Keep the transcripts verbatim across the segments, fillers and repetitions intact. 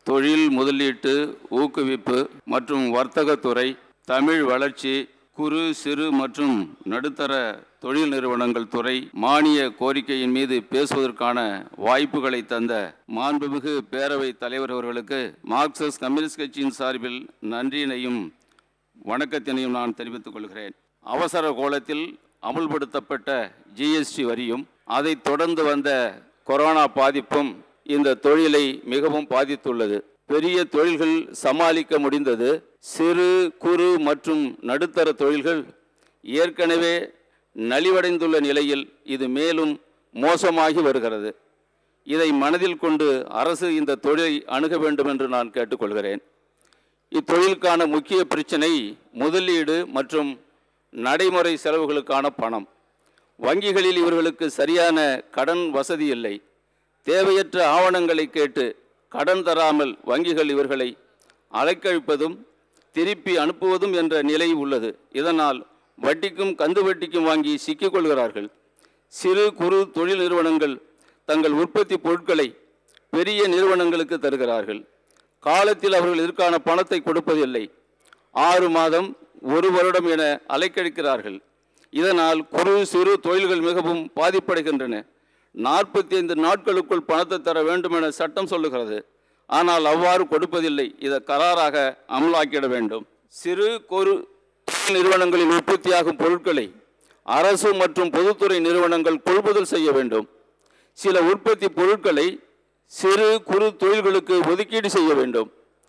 தொழில் முதலீட்டு ஊக்குவிப்பு மற்றும் வர்த்தகத்துறை, தமிழ் வளர்ச்சி, குறு சிறு மற்றும் நடுத்தர தொழில் நிறுவனங்கள் துறை மானிய கோரிக்கையின் மீது பேசுவதற்கான வாய்ப்புகளை தந்த மாண்புமிகு பேரவைத் தலைவர் அவர்களுக்கு மார்க்சிஸ்ட் கம்யூனிஸ்ட் கட்சியின் சார்பில் நன்றியினையும் வணக்கத்தினையும் நான் தெரிவித்துக் கொள்கிறேன். அவசர கோலத்தில் அமுல்படுத்தப்பட்ட ஜிஎஸ்டி வரியும் அதை தொடர்ந்து வந்த கொரோனா பாதிப்பும் இந்த தொழிலை மிகவும் பாதித்துள்ளது. பெரிய தொழில்கள் சமாளிக்க முடிந்தது. சிறு குறு மற்றும் நடுத்தர தொழில்கள் ஏற்கனவே நலிவடைந்துள்ள நிலையில் இது மேலும் மோசமாகி வருகிறது. இதை மனதில் கொண்டு அரசு இந்த தொழிலை அணுக வேண்டும் என்று நான் கேட்டுக்கொள்கிறேன். இத்தொழிலுக்கான முக்கிய பிரச்சனை முதலீடு மற்றும் நடைமுறை செலவுகளுக்கான பணம். வங்கிகளில் இவர்களுக்கு சரியான கடன் வசதி இல்லை. தேவையற்ற ஆவணங்களை கேட்டு கடன் தராமல் வங்கிகள் இவர்களை அலைக்கழிப்பதும் திருப்பி அனுப்புவதும் என்ற நிலை உள்ளது. இதனால் வட்டிக்கும் கந்து வட்டிக்கும் வாங்கி சிக்கிக்கொள்கிறார்கள். சிறு குறு தொழில் நிறுவனங்கள் தங்கள் உற்பத்தி பொருட்களை பெரிய நிறுவனங்களுக்கு தருகிறார்கள். காலத்தில் அவர்கள் இதற்கான பணத்தை கொடுப்பதில்லை. ஆறு மாதம் ஒரு வருடம் என அலைக்கழிக்கிறார்கள். இதனால் குறு சிறு தொழில்கள் மிகவும் பாதிப்படைகின்றன. நாற்பத்தி ஐந்து நாட்களுக்குள் பணத்தை தர வேண்டும் என சட்டம் சொல்லுகிறது. ஆனால் அவ்வாறு கொடுப்பதில்லை. இதை கராராக அமலாக்கிட வேண்டும். சிறு குறு நிறுவனங்களில் உற்பத்தியாகும் பொருட்களை அரசு மற்றும் பொதுத்துறை நிறுவனங்கள் கொள்முதல் செய்ய வேண்டும். சில உற்பத்தி பொருட்களை சிறு குறு தொழில்களுக்கு ஒதுக்கீடு செய்ய வேண்டும்.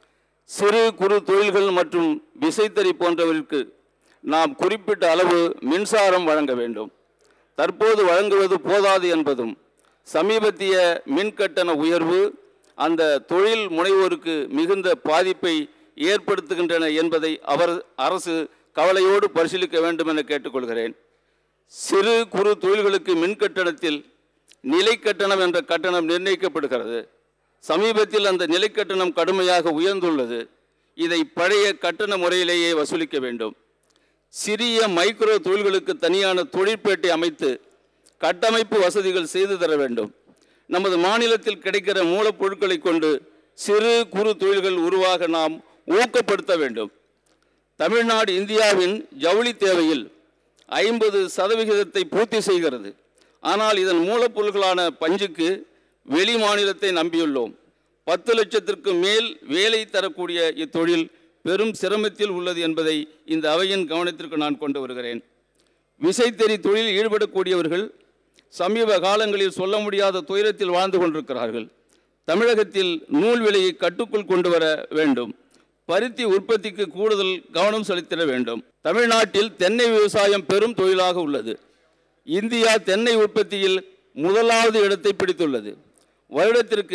சிறு குறு தொழில்கள் மற்றும் விசைத்தறி போன்றவர்களுக்கு நாம் குறிப்பிட்ட அளவு மின்சாரம் வழங்க வேண்டும். தற்போது வழங்குவது போதாது என்பதும் சமீபத்திய மின்கட்டண உயர்வு அந்த தொழில் முனைவோருக்கு மிகுந்த பாதிப்பை ஏற்படுத்துகின்றன என்பதை அவர் அரசு கவலையோடு பரிசீலிக்க வேண்டும் என கேட்டுக்கொள்கிறேன். சிறு குறு தொழில்களுக்கு மின் கட்டணத்தில் நிலை கட்டணம் என்ற கட்டணம் நிர்ணயிக்கப்படுகிறது. சமீபத்தில் அந்த நிலை கட்டணம் கடுமையாக உயர்ந்துள்ளது. இதை பழைய கட்டண முறையிலேயே வசூலிக்க வேண்டும். சிறிய மைக்ரோ தொழில்களுக்கு தனியான தொழிற்பேட்டை அமைத்து கட்டமைப்பு வசதிகள் செய்து தர வேண்டும். நமது மாநிலத்தில் கிடைக்கிற மூலப்பொருட்களை கொண்டு சிறு குறு தொழில்கள் உருவாக நாம் ஊக்கப்படுத்த வேண்டும். தமிழ்நாடு இந்தியாவின் ஜவுளி தேவையில் ஐம்பது சதவிகிதத்தை பூர்த்தி செய்கிறது. ஆனால் இதன் மூலப்பொருட்களான பஞ்சுக்கு வெளி மாநிலத்தை நம்பியுள்ளோம். பத்து லட்சத்திற்கு மேல் வேலை தரக்கூடிய இத்தொழில் பெரும் சிரமத்தில் உள்ளது என்பதை இந்த அவையின் கவனத்திற்கு நான் கொண்டு வருகிறேன். விசைத்தறி தொழிலில் ஈடுபடக்கூடியவர்கள் சமீப காலங்களில் சொல்ல முடியாத துயரத்தில் வாழ்ந்து கொண்டிருக்கிறார்கள். தமிழகத்தில் நூல் விலையை கட்டுக்குள் கொண்டு வர வேண்டும். பருத்தி உற்பத்திக்கு கூடுதல் கவனம் செலுத்திட வேண்டும். தமிழ்நாட்டில் தென்னை விவசாயம் பெரும் தொழிலாக உள்ளது. இந்தியா தென்னை உற்பத்தியில் முதலாவது இடத்தை பிடித்துள்ளது. வருடத்திற்கு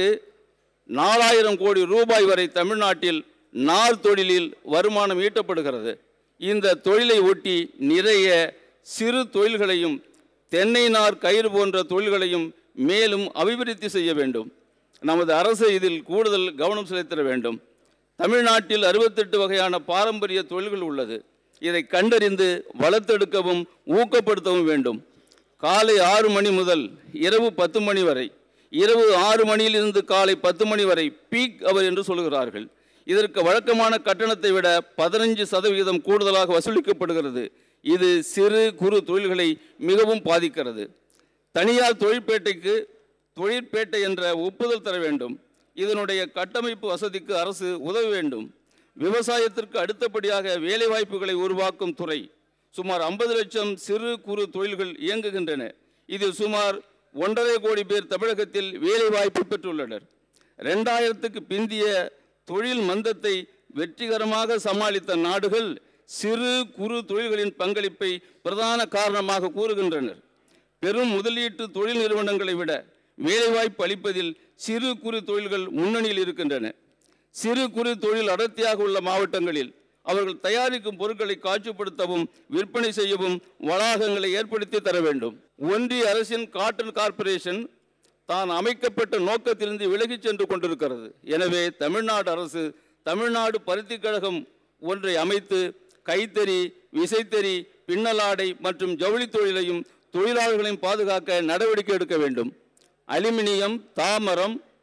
நாலாயிரம் கோடி ரூபாய் வரை தமிழ்நாட்டில் நார் தொழிலில் வருமானம் ஈட்டப்படுகிறது. இந்த தொழிலை ஒட்டி நிறைய சிறு தொழில்களையும் தென்னை நார் கயிறு போன்ற தொழில்களையும் மேலும் அபிவிருத்தி செய்ய வேண்டும். நமது அரசு இதில் கூடுதல் கவனம் செலுத்த வேண்டும். தமிழ்நாட்டில் அறுபத்தெட்டு வகையான பாரம்பரிய தொழில்கள் உள்ளது. இதை கண்டறிந்து வளர்த்தெடுக்கவும் ஊக்கப்படுத்தவும் வேண்டும். காலை ஆறு மணி முதல் இரவு பத்து மணி வரை, இரவு ஆறு மணியிலிருந்து காலை பத்து மணி வரை பீக் அவர் என்று சொல்கிறார்கள். இதற்கு வழக்கமான கட்டணத்தை விட பதினஞ்சு சதவிகிதம் கூடுதலாக வசூலிக்கப்படுகிறது. இது சிறு குறு தொழில்களை மிகவும் பாதிக்கிறது. தனியார் தொழிற்பேட்டைக்கு தொழிற்பேட்டை என்ற ஒப்புதல் தர வேண்டும். இதனுடைய கட்டமைப்பு வசதிக்கு அரசு உதவ வேண்டும். விவசாயத்திற்கு அடுத்தபடியாக வேலைவாய்ப்புகளை உருவாக்கும் துறை சுமார் ஐம்பது லட்சம் சிறு குறு தொழில்கள் இயங்குகின்றன. இதில் சுமார் ஒன்றரை கோடி பேர் தமிழகத்தில் வேலைவாய்ப்பு பெற்றுள்ளனர். ரெண்டாயிரத்துக்கு பிந்திய தொழில் மந்தத்தை வெற்றிகரமாக சமாளித்த நாடுகள் சிறு குறு தொழில்களின் பங்களிப்பை பிரதான காரணமாக கூறுகின்றனர். பெரும் முதலீட்டு தொழில் நிறுவனங்களை விட வேலைவாய்ப்பு அளிப்பதில் சிறு குறு தொழில்கள் முன்னணியில் இருக்கின்றன. சிறு குறு தொழில் அடர்த்தியாக உள்ள மாவட்டங்களில் அவர்கள் தயாரிக்கும் பொருட்களை காட்சிப்படுத்தவும் விற்பனை செய்யவும் வளாகங்களை ஏற்படுத்தி தர வேண்டும். ஒன்றிய அரசின் காட்டன் கார்ப்பரேஷன் தான் அமைக்கப்பட்ட நோக்கத்திலிருந்து விலகிச் சென்று கொண்டிருக்கிறது. எனவே தமிழ்நாடு அரசு தமிழ்நாடு பருத்தி கழகம் ஒன்றை அமைத்து கைத்தறி, விசைத்தறி, பின்னலாடை மற்றும் ஜவுளி தொழிலையும் தொழிலாளர்களையும் பாதுகாக்க நடவடிக்கை எடுக்க வேண்டும். அலுமினியம், தாமரம்,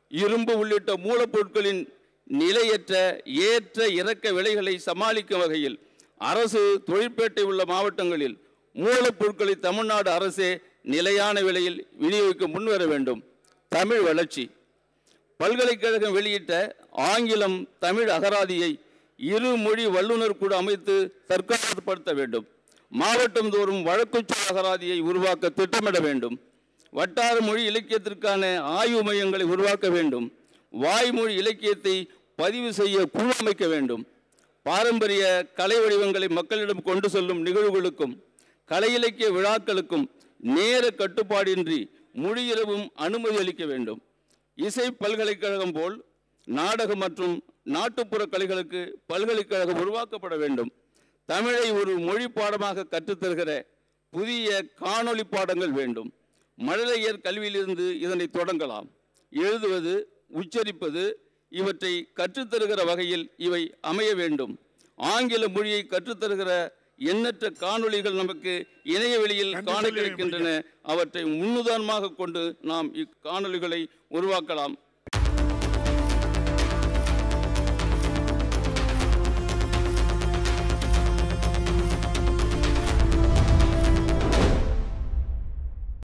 இரும்பு உள்ளிட்ட மூலப்பொருட்களின் நிலையற்ற ஏற்ற இறக்க விலைகளை சமாளிக்கும் வகையில் அரசு தொழிற்பேட்டை உள்ள மாவட்டங்களில் மூலப்பொருட்களை தமிழ்நாடு அரசே நிலையான விலையில் விநியோகிக்க முன்வர வேண்டும். தமிழ் வளர்ச்சி. பல்கலைக்கழகம் வெளியிட்ட ஆங்கிலம் தமிழ் அகராதியை இரு மொழி வல்லுநர் கூட அமைத்து தற்காலப்படுத்த வேண்டும். மாவட்டம் தோறும் வழக்குச்சொல் அகராதியை உருவாக்க திட்டமிட வேண்டும். வட்டார மொழி இலக்கியத்திற்கான ஆய்வு மையங்களை உருவாக்க வேண்டும். வாய்மொழி இலக்கியத்தை பதிவு செய்ய குழு அமைக்க வேண்டும். பாரம்பரிய கலை வடிவங்களை மக்களிடம் கொண்டு செல்லும் நிகழ்வுகளுக்கும் கலை இலக்கிய விழாக்களுக்கும் நேர கட்டுப்பாடின்றி மொழியிறவும் அனுமதி அளிக்க வேண்டும். இசை பல்கலைக்கழகம் போல் நாடக மற்றும் நாட்டுப்புற கலைகளுக்கு பல்கலைக்கழகம் உருவாக்கப்பட வேண்டும். தமிழை ஒரு மொழி பாடமாக கற்றுத்தருகிற புதிய காணொளி பாடங்கள் வேண்டும். மழலையர் கல்வியிலிருந்து இதனை தொடங்கலாம். எழுதுவது, உச்சரிப்பது இவற்றை கற்றுத்தருகிற வகையில் இவை அமைய வேண்டும். ஆங்கில மொழியை கற்றுத்தருகிற எண்ணற்ற காணொளிகள் நமக்கு இணைய வெளியில் காண கிடைக்கின்றன. அவற்றை முன்னுதாரணமாக கொண்டு நாம் இக்காணொளிகளை உருவாக்கலாம்.